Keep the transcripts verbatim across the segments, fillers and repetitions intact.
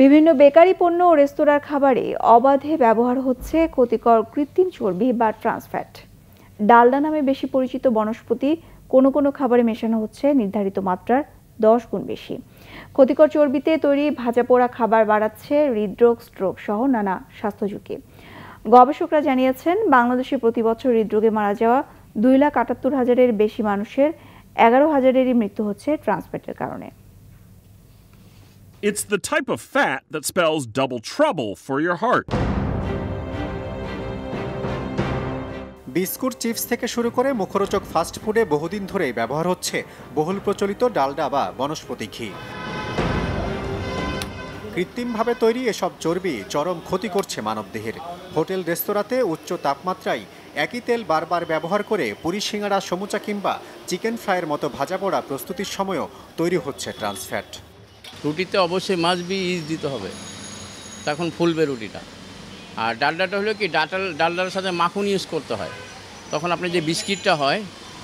বিভিন্ন বেকারি পণ্য ও রেস্তোরাঁর খাবারে অবাধে ব্যবহার হচ্ছে ক্ষতিকর কৃত্রিম চর্বি বা ট্রান্স ফ্যাট। ডালডা নামে বেশি পরিচিত বনস্পতি কোনো কোনো খাবারে মেশানো হচ্ছে নির্ধারিত মাত্রার দশ গুণ বেশি। ক্ষতিকর চর্বিতে তৈরি ভাজা পোড়া খাবার বাড়াচ্ছে হৃদরোগ, স্ট্রোক সহ নানা স্বাস্থ্য ঝুঁকি। গবেষকরা জানিয়েছেন, বাংলাদেশে প্রতি বছর হৃদরোগে মারা যাওয়া দুই লাখ আটাত্তর হাজারের বেশি মানুষের এগারো হাজারেরই মৃত্যু হচ্ছে ট্রান্স ফ্যাটের কারণে। It's the type of fat that spells double trouble for your heart. Biscuit, chips থেকে শুরু করে মুখরোচক ফাস্ট ফুডে বহুদিন ধরেই ব্যবহার হচ্ছে বহুল প্রচলিত ডালডা বা বনস্পতি ঘি। কৃত্রিমভাবে তৈরি এসব চর্বি চরম ক্ষতি করছে মানবদেহের। হোটেল, রেস্তোরাঁতে উচ্চ তাপমাত্রায় একই তেল বারবার ব্যবহার করে পুরি, সিঙ্গাড়া, সমুচা কিংবা চিকেন ফ্রাইয়ের মতো ভাজা পোড়া প্রস্তুতির সময়ও তৈরি হচ্ছে ট্রান্স ফ্যাট। রুটিতে অবশ্যই মাস্ট বি ইজ দিতে হবে, তখন ফুলবে রুটিটা। আর ডালডাটা হলো কি, ডাটাল ডালডার সাথে মাখন ইউজ করতে হয়, তখন আপনার যে বিস্কিটটা হয়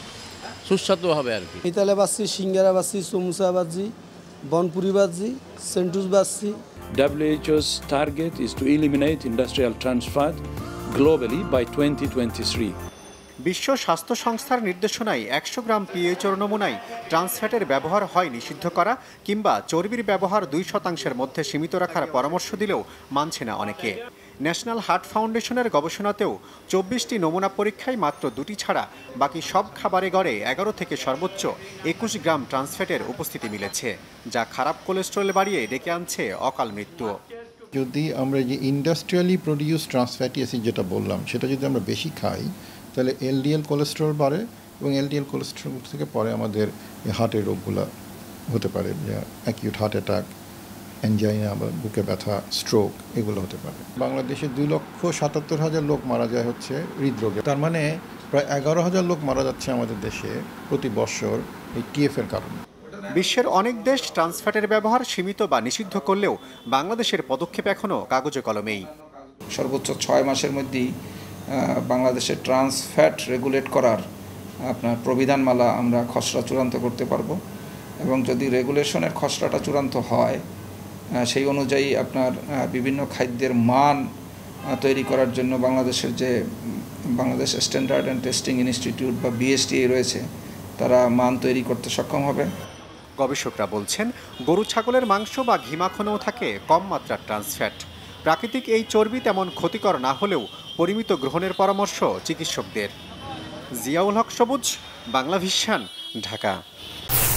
সুস্বাদু হবে আর কি। ইতালে বাসি, সিঙ্গারা বাসি, সমুচা বাজি, বনপুরি বাজি, সেন্টুস বাজি। W H O's target is to eliminate industrial trans fat globally by twenty twenty-three. বিশ্ব স্বাস্থ্য সংস্থার নির্দেশনায় একশো গ্রাম পিএইচওর নমুনায় ট্রান্স ফ্যাটের ব্যবহার হয় নিষিদ্ধ করা কিংবা চর্বির ব্যবহার দুই শতাংশের মধ্যে সীমিত রাখার পরামর্শ দিলেও মানছে না অনেকে। ন্যাশনাল হার্ট ফাউন্ডেশনের গবেষণাতেও চব্বিশটি নমুনা পরীক্ষায় মাত্র দুটি ছাড়া বাকি সব খাবারে গড়ে এগারো থেকে সর্বোচ্চ একুশ গ্রাম ট্রান্স ফ্যাটের উপস্থিতি মিলেছে, যা খারাপ কোলেস্টেরল বাড়িয়ে ডেকে আনছে অকাল মৃত্যু। যদি আমরা যে industrially produce trans fatty acid যেটা বললাম, সেটা যদি আমরা বেশি খাই তাহলে এলডিএল কোলেস্টেরল বাড়ে এবং এলডিএল কোলেস্টেরল থেকে পরে আমাদের হার্টের রোগগুলো হতে পারে, অ্যাকিউট হার্ট অ্যাটাক, অ্যানজাইনা বা বুকে ব্যথা, স্ট্রোক, এগুলো হতে পারে। বাংলাদেশে দুই লক্ষ সাতাত্তর হাজার লোক মারা যায় হচ্ছে হৃদরোগে। তার মানে প্রায় এগারো হাজার লোক মারা যাচ্ছে আমাদের দেশে প্রতি বছর এই টিএফ এর কারণে। বিশ্বের অনেক দেশ ট্রান্স ফ্যাটের ব্যবহার সীমিত বা নিষিদ্ধ করলেও বাংলাদেশের পদক্ষেপ এখনও কাগজে কলমেই। সর্বোচ্চ ছয় মাসের মধ্যেই বাংলাদেশের ট্রান্স ফ্যাট রেগুলেট করার আপনার প্রবিধানমালা আমরা খসড়া চূড়ান্ত করতে পারবো, এবং যদি রেগুলেশনের খসড়াটা চূড়ান্ত হয় সেই অনুযায়ী আপনার বিভিন্ন খাদ্যের মান তৈরি করার জন্য বাংলাদেশের যে Bangladesh standard and testing institute বা বিএসটিএ রয়েছে, তারা মান তৈরি করতে সক্ষম হবে। গবেষকরা বলছেন, গরু, ছাগলের মাংস বা ঘি মাখনেও থাকে কম মাত্রার ট্রান্স ফ্যাট। প্রাকৃতিক এই চর্বি তেমন ক্ষতিকর না হলেও পরিমিত গ্রহণের পরামর্শ চিকিৎসকদের। জিয়াউল হক সবুজ, বাংলা ভিশন, ঢাকা।